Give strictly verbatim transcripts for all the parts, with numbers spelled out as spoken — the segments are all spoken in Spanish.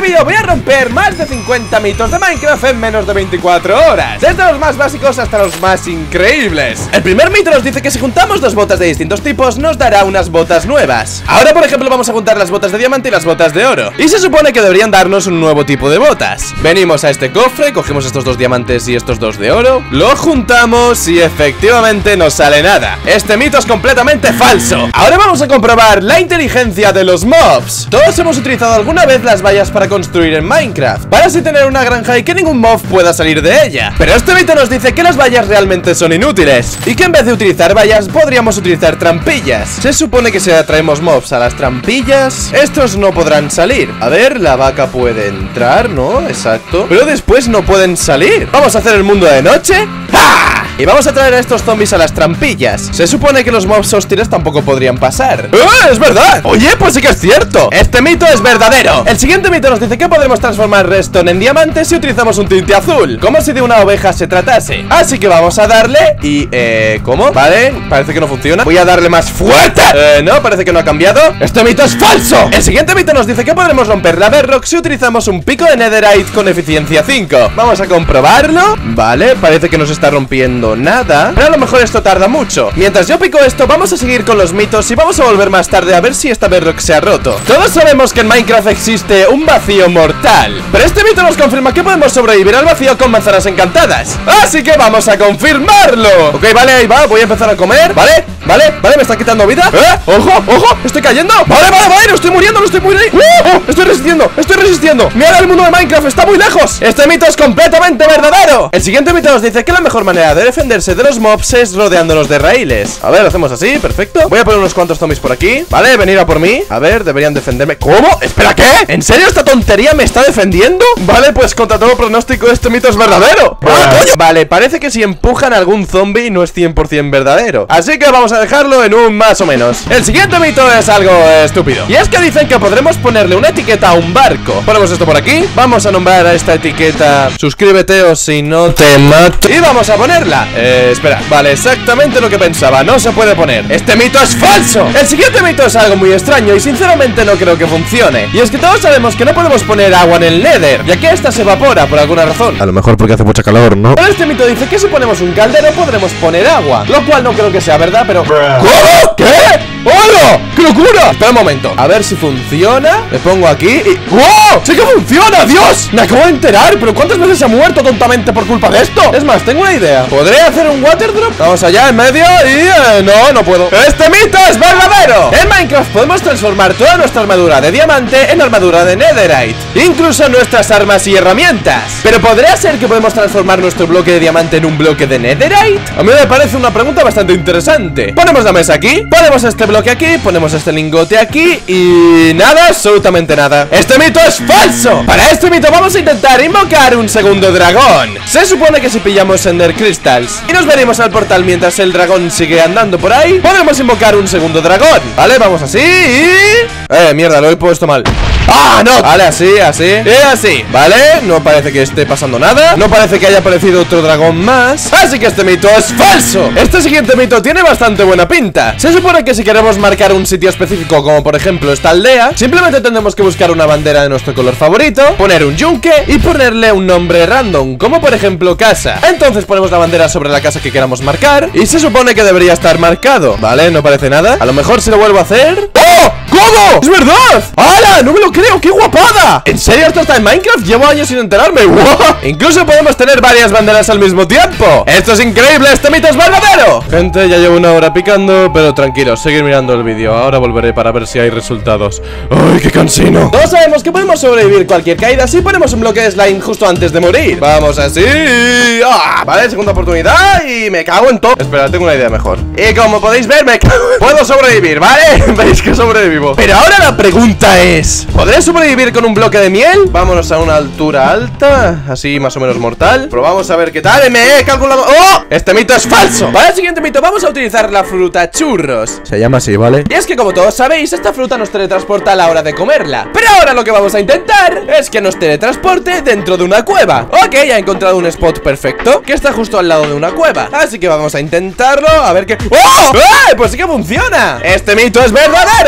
vídeo voy a romper más de cincuenta mitos de Minecraft en menos de veinticuatro horas, desde los más básicos hasta los más increíbles. El primer mito nos dice que si juntamos dos botas de distintos tipos nos dará unas botas nuevas. Ahora por ejemplo vamos a juntar las botas de diamante y las botas de oro, y se supone que deberían darnos un nuevo tipo de botas. Venimos a este cofre, cogemos estos dos diamantes y estos dos de oro, lo juntamos y efectivamente no sale nada. Este mito es completamente falso. Ahora vamos a comprobar la inteligencia de los mobs. Todos hemos utilizado alguna vez las vallas para construir en Minecraft, para así tener una granja y que ningún mob pueda salir de ella. Pero este mito nos dice que las vallas realmente son inútiles y que en vez de utilizar vallas podríamos utilizar trampillas. Se supone que si atraemos mobs a las trampillas, estos no podrán salir. A ver, la vaca puede entrar, ¿no? Exacto. Pero después no pueden salir. Vamos a hacer el mundo de noche. ¡Ja! Y vamos a traer a estos zombies a las trampillas. Se supone que los mobs hostiles tampoco podrían pasar. ¡Eh! ¡Es verdad! Oye, pues sí que es cierto. Este mito es verdadero. El siguiente mito nos dice que podremos transformar redstone en diamante si utilizamos un tinte azul, como si de una oveja se tratase. Así que vamos a darle y... eh... ¿cómo? Vale, parece que no funciona. Voy a darle más fuerte. Eh, no, parece que no ha cambiado. Este mito es falso. El siguiente mito nos dice que podremos romper la bedrock si utilizamos un pico de netherite con eficiencia cinco. Vamos a comprobarlo. Vale, parece que no se está rompiendo nada, pero a lo mejor esto tarda mucho. Mientras yo pico esto, vamos a seguir con los mitos y vamos a volver más tarde a ver si esta bedrock se ha roto. Todos sabemos que en Minecraft existe un vacío mortal, pero este mito nos confirma que podemos sobrevivir al vacío con manzanas encantadas. Así que vamos a confirmarlo. Ok, vale, ahí va, voy a empezar a comer. Vale, vale, vale, me está quitando vida. ¿Eh? Ojo, ojo, estoy cayendo. Vale, vale, vale, no estoy muriendo, no estoy muriendo. ¡Uh! ¡Oh! Estoy resistiendo, estoy resistiendo. Mira, el mundo de Minecraft está muy lejos. Este mito es completamente verdadero. El siguiente mito nos dice que la mejor manera de defenderse de los mobs es rodeándolos de raíles. A ver, lo hacemos así, perfecto. Voy a poner unos cuantos zombies por aquí. Vale, venir a por mí. A ver, deberían defenderme. ¿Cómo? Espera, ¿qué? ¿En serio esta tontería me está defendiendo? Vale, pues contra todo pronóstico este mito es verdadero. ¡Ah, coño! Vale, parece que si empujan a algún zombie no es cien por cien verdadero, así que vamos a dejarlo en un más o menos. El siguiente mito es algo estúpido, y es que dicen que podremos ponerle una etiqueta a un barco. Ponemos esto por aquí. Vamos a nombrar a esta etiqueta suscríbete o si no te mato. Y vamos a ponerla. Eh, espera. Vale, exactamente lo que pensaba. No se puede poner. Este mito es falso. El siguiente mito es algo muy extraño y sinceramente no creo que funcione. Y es que todos sabemos que no podemos poner agua en el Nether, ya que esta se evapora por alguna razón. A lo mejor porque hace mucha calor, ¿no? Pero este mito dice que si ponemos un caldero podremos poner agua, lo cual no creo que sea verdad, pero... ¿Cómo? ¿Qué? ¡Hola! ¡Qué locura! Espera un momento, a ver si funciona. Me pongo aquí y... ¡wow! ¡Sí que funciona! ¡Dios! Me acabo de enterar, pero ¿cuántas veces se ha muerto tontamente por culpa de esto? Es más, tengo una idea. ¿Podré hacer un water drop? Vamos allá en medio y... Eh, no, no puedo. ¡Este mito es verdadero! En Minecraft podemos transformar toda nuestra armadura de diamante en armadura de netherite, incluso nuestras armas y herramientas. Pero ¿podría ser que podemos transformar nuestro bloque de diamante en un bloque de netherite? A mí me parece una pregunta bastante interesante. Ponemos la mesa aquí, ponemos este bloque aquí, ponemos este lingote aquí y... nada, absolutamente nada. Este mito es falso. Para este mito vamos a intentar invocar un segundo dragón. Se supone que si pillamos Ender Crystals y nos venimos al portal mientras el dragón sigue andando por ahí, podemos invocar un segundo dragón. Vale, vamos así y... Eh, mierda, lo he puesto mal. ¡Ah, no! Vale, así, así y así, ¿vale? No parece que esté pasando nada. No parece que haya aparecido otro dragón más, así que este mito es falso. Este siguiente mito tiene bastante buena pinta. Se supone que si queremos marcar un sitio específico, como por ejemplo esta aldea, simplemente tendremos que buscar una bandera de nuestro color favorito, poner un yunque y ponerle un nombre random, como por ejemplo casa. Entonces ponemos la bandera sobre la casa que queramos marcar y se supone que debería estar marcado. Vale, no parece nada. A lo mejor si lo vuelvo a hacer... ¡oh! ¿Cómo? ¡Es verdad! ¡Hala! ¡No me lo creo! ¡Qué guapada! ¿En serio esto está en Minecraft? Llevo años sin enterarme. ¡Wow! Incluso podemos tener varias banderas al mismo tiempo. ¡Esto es increíble! ¡Este mito es verdadero! Gente, ya llevo una hora picando, pero tranquilos, seguir mirando el vídeo. Ahora volveré para ver si hay resultados. ¡Ay, qué cansino! Todos sabemos que podemos sobrevivir cualquier caída si ponemos un bloque de slime justo antes de morir. Vamos así. ¡Ah! Vale, segunda oportunidad y me cago en todo. Espera, tengo una idea mejor. Y como podéis ver, me cago en... puedo sobrevivir, ¿vale? Veis que sobrevivo. Pero ahora la pregunta es... ¿podré sobrevivir con un bloque de miel? Vámonos a una altura alta, así más o menos mortal. Probamos a ver qué tal. Me he calculado... ¡oh! Este mito es falso. Para el siguiente mito vamos a utilizar la fruta churros. Se llama así, ¿vale? Y es que como todos sabéis, esta fruta nos teletransporta a la hora de comerla. Pero ahora lo que vamos a intentar es que nos teletransporte dentro de una cueva. Ok, ya he encontrado un spot perfecto que está justo al lado de una cueva, así que vamos a intentarlo, a ver qué... ¡oh! ¡Eh! Pues sí que funciona. Este mito es verdadero. Además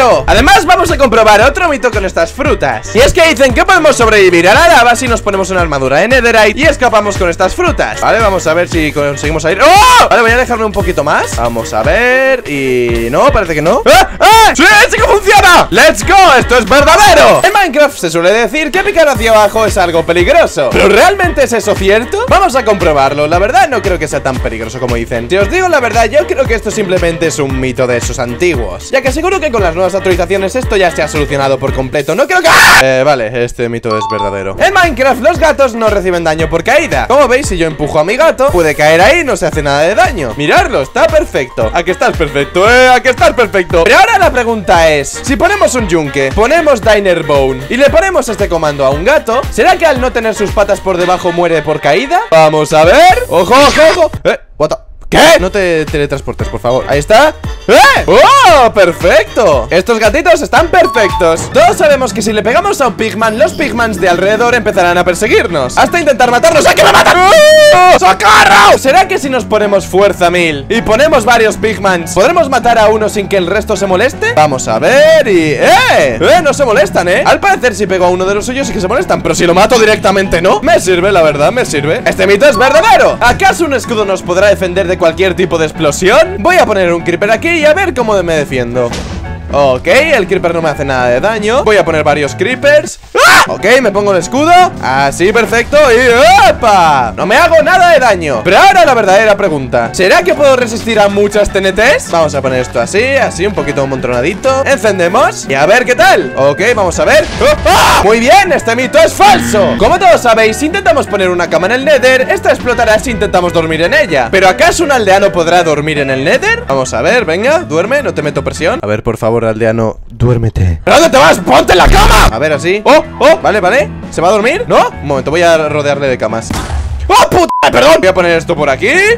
Además vamos a comprobar otro mito con estas frutas. Y es que dicen que podemos sobrevivir a la lava si nos ponemos una armadura de netherite y escapamos con estas frutas. Vale, vamos a ver si conseguimos salir. ¡Oh! Vale, voy a dejarme un poquito más. Vamos a ver. Y... no, parece que no. ¡Ah! ¡Ah! ¡Sí! ¡Sí que funciona! ¡Let's go! ¡Esto es verdadero! En Minecraft se suele decir que picar hacia abajo es algo peligroso, ¿pero realmente es eso cierto? Vamos a comprobarlo. La verdad no creo que sea tan peligroso como dicen. Si os digo la verdad, yo creo que esto simplemente es un mito de esos antiguos, ya que seguro que con las nuevas actualizaciones esto ya se ha solucionado por completo. No creo que... Eh, vale, este mito es verdadero. En Minecraft los gatos no reciben daño por caída. Como veis, si yo empujo a mi gato, puede caer ahí y no se hace nada de daño. Miradlo, está perfecto. ¿A que estás perfecto, eh? ¿A que estás perfecto? Pero ahora la pregunta es, si ponemos un yunque, ponemos Diner Bone y le ponemos este comando a un gato, ¿será que al no tener sus patas por debajo muere por caída? Vamos a ver. ¡Ojo, ojo, ojo! Eh, what the... ¿Qué? No te teletransportes, por favor. Ahí está. ¡Eh! ¡Oh! ¡Perfecto! Estos gatitos están perfectos. Todos sabemos que si le pegamos a un pigman, los pigmans de alrededor empezarán a perseguirnos hasta intentar matarnos. ¡Ay, que me matan! ¡Oh! ¡Socorro! ¿Será que si nos ponemos fuerza mil y ponemos varios pigmans, podremos matar a uno sin que el resto se moleste? Vamos a ver y... ¡Eh! ¡Eh! No se molestan, ¿eh? Al parecer si pego a uno de los suyos sí que se molestan, pero si lo mato directamente no. Me sirve, la verdad, me sirve. Este mito es verdadero. ¿Acaso un escudo nos podrá defender de cualquier tipo de explosión? Voy a poner un creeper aquí y a ver cómo me defiendo. Ok, el creeper no me hace nada de daño. Voy a poner varios creepers. ¡Ah! Ok, me pongo el escudo. Así, perfecto. Y ¡opa! No me hago nada de daño. Pero ahora la verdadera pregunta, ¿será que puedo resistir a muchas T N Ts? Vamos a poner esto así, así, un poquito amontonadito. Encendemos y a ver qué tal. Ok, vamos a ver. ¡Ah! Muy bien, este mito es falso. Como todos sabéis, si intentamos poner una cama en el Nether, esta explotará si intentamos dormir en ella. ¿Pero acaso un aldeano podrá dormir en el Nether? Vamos a ver, venga, duerme, no te meto presión. A ver, por favor, aldeano, duérmete. ¿Pero dónde te vas? ¡Ponte en la cama! A ver, así. ¡Oh! ¡Oh! Vale, vale. ¿Se va a dormir? ¿No? Un momento, voy a rodearle de camas. ¡Oh, puta! Perdón. Voy a poner esto por aquí. ¡Eh!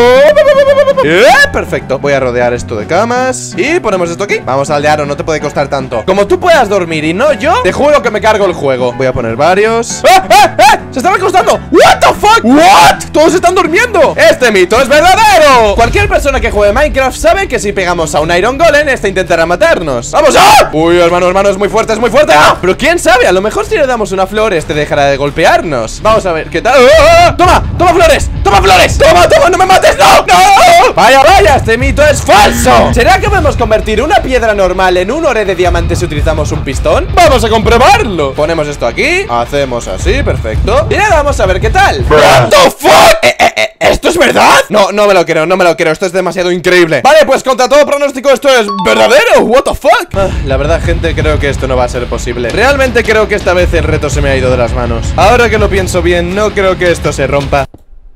Perfecto. Voy a rodear esto de camas y ponemos esto aquí. Vamos, aldeano, no te puede costar tanto. Como tú puedas dormir y no yo, te juro que me cargo el juego. Voy a poner varios. ¡Eh! ¡Eh! ¡Eh! ¡Se están acostando! ¿What the fuck? ¿What? ¡Todos están durmiendo! ¡Este mito es verdadero! Cualquier persona que juegue Minecraft sabe que si pegamos a un Iron Golem, este intentará matarnos. ¡Vamos! ¡Ah! Uy, hermano, hermano, es muy fuerte, es muy fuerte. ¡Ah! Pero quién sabe, a lo mejor si le damos una flor, este dejará de golpearnos. Vamos a ver, ¿qué tal? ¡Oh! ¡Toma! ¡Toma flores! ¡Toma flores! ¡Toma, toma! ¡No me mates! ¡No! ¡No! ¡Vaya, vaya! ¡Este mito es falso! ¿Será que podemos convertir una piedra normal en un ore de diamante si utilizamos un pistón? ¡Vamos a comprobarlo! Ponemos esto aquí, hacemos así, perfecto. Y nada, vamos a ver qué tal. ¿What the fuck? Eh, eh, eh, ¿Esto es verdad? No, no me lo creo, no me lo creo. Esto es demasiado increíble. Vale, pues contra todo pronóstico esto es verdadero. What the fuck? Ah, la verdad, gente, creo que esto no va a ser posible. Realmente creo que esta vez el reto se me ha ido de las manos. Ahora que lo pienso bien, no creo que esto se rompa.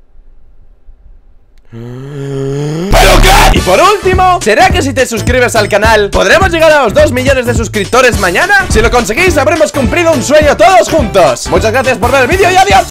¿Pero qué? Y por último, ¿será que si te suscribes al canal podremos llegar a los dos millones de suscriptores mañana? Si lo conseguís, habremos cumplido un sueño todos juntos. Muchas gracias por ver el vídeo y adiós.